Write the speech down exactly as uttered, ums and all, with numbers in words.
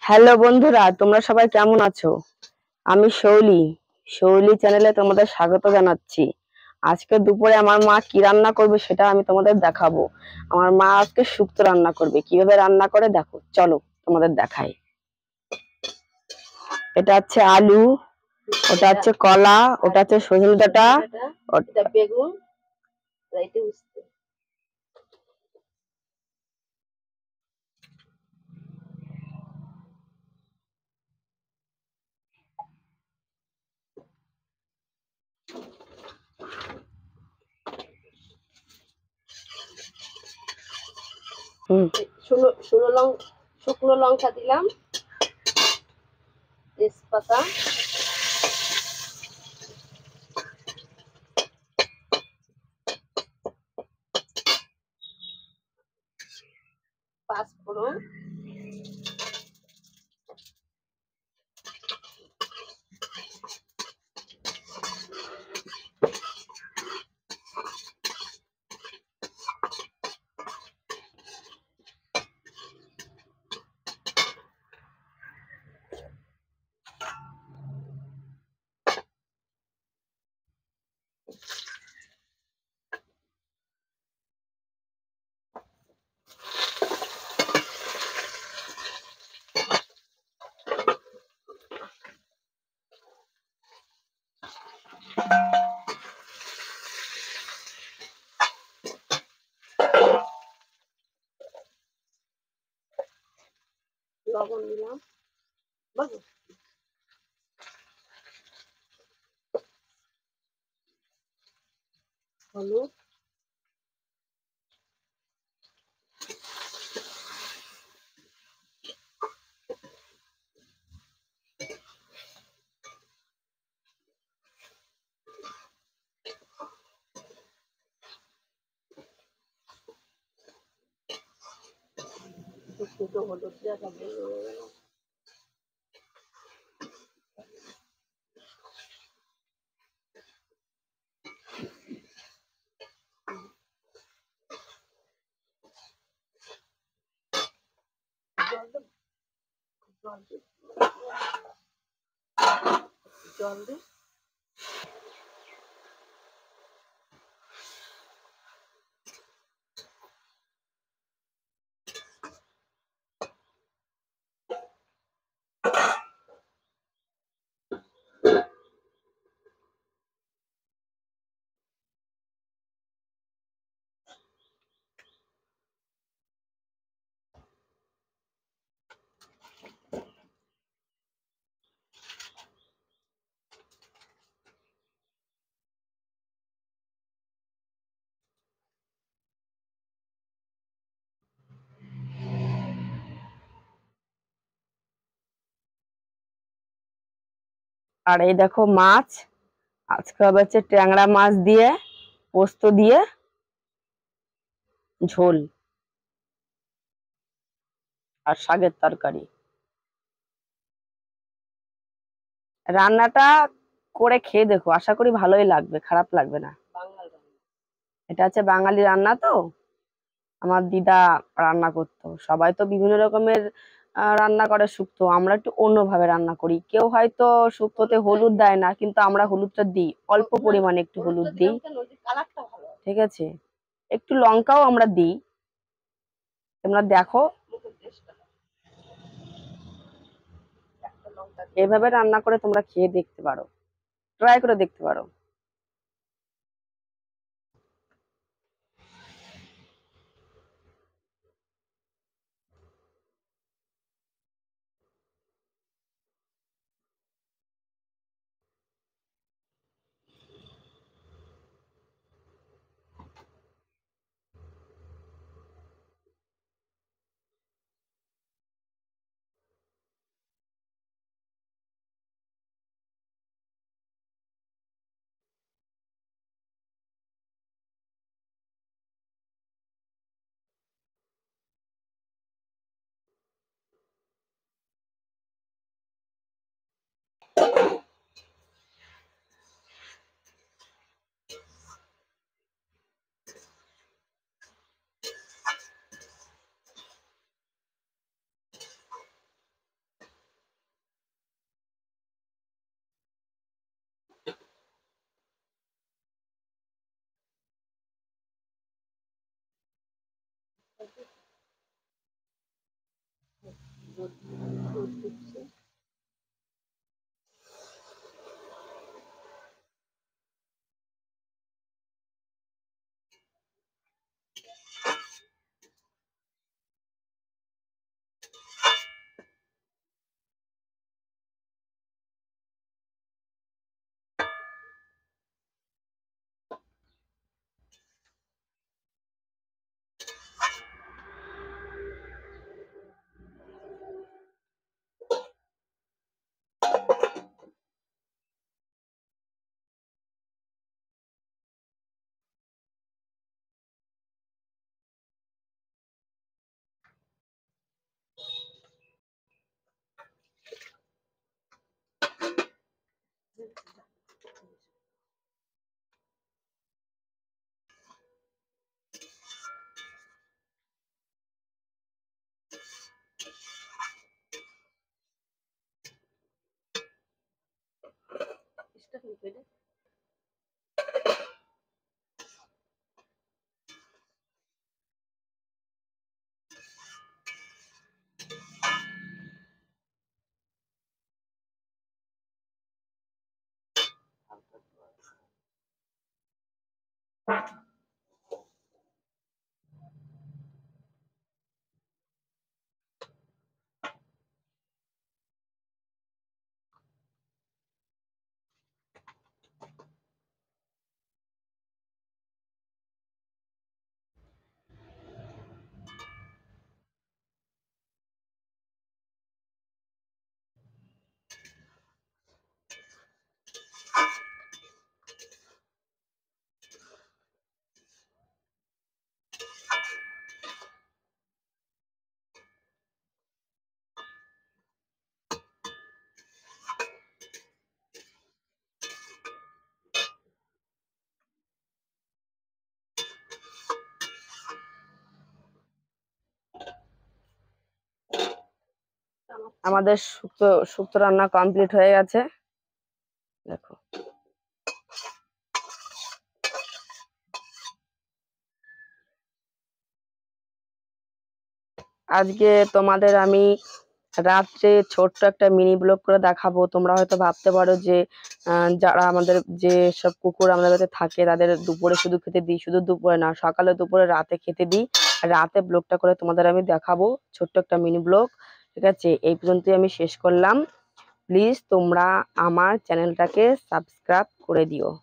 Hello বন্ধুরা, তোমরা সবাই কেমন আছো? আমি শৌলি। শৌলি চ্যানেলে তোমাদের স্বাগত জানাচ্ছি। আজকে দুপুরে আমার মা কি রান্না করবে সেটা আমি তোমাদের দেখাবো। আমার মা আজকে শুক্তো রান্না করবে। কিভাবে রান্না করে দেখো, চলো তোমাদের দেখাই। এটা হচ্ছে আলু, ওটা হচ্ছে কলা, ওটা হচ্ছে সজনে ডাঁটা, ওটা বেগুন। হুম, শুকনো শুকনো লঙ্কা শুকনো লঙ্কা দিলাম, তেজপাতা, পাঁচ ফোড়ন, লবণ দিলাম, হলুদ, দুটো হলুদ দিয়ে জল দিই। আর এই দেখো মাছ, আজকে হবে হচ্ছে ট্যাংরা মাছ দিয়ে পোস্ত দিয়ে ঝোল আর শাকের তরকারি। রান্নাটা করে খেয়ে দেখো, আশা করি ভালোই লাগবে, খারাপ লাগবে না। এটা হচ্ছে বাঙালি রান্না তো, আমার দিদা রান্না করতো। সবাই তো বিভিন্ন রকমের আহ, রান্না করে শুক্তো, আমরা একটু অন্যভাবে রান্না করি। কেউ হয়তো শুক্তোতে হলুদ দেয় না, কিন্তু আমরা হলুদটা দিই, অল্প পরিমাণে একটু হলুদ দিই, ঠিক আছে। একটু লঙ্কাও আমরা দিই। তোমরা দেখো, এভাবে রান্না করে তোমরা খেয়ে দেখতে পারো, ট্রাই করে দেখতে পারো। আমাদের শুক্তো শুক্তো রান্না কমপ্লিট হয়ে গেছে, দেখো। আজকে তোমাদের আমি রাত্রে ছোট্ট একটা মিনি ব্লগ করে দেখাবো। তোমরা হয়তো ভাবতে পারো যে যারা আমাদের যে সব কুকুর আমাদের কাছে থাকে তাদের দুপুরে শুধু খেতে দিই, শুধু দুপুরে না, সকালে দুপুরে রাতে খেতে দিই। রাতে ব্লগটা করে তোমাদের আমি দেখাবো, ছোট্ট একটা মিনি ব্লগ। ঠিক আছে, এই পর্যন্তই আমি শেষ করলাম। প্লিজ তোমরা আমার চ্যানেলটাকে সাবস্ক্রাইব করে দিও।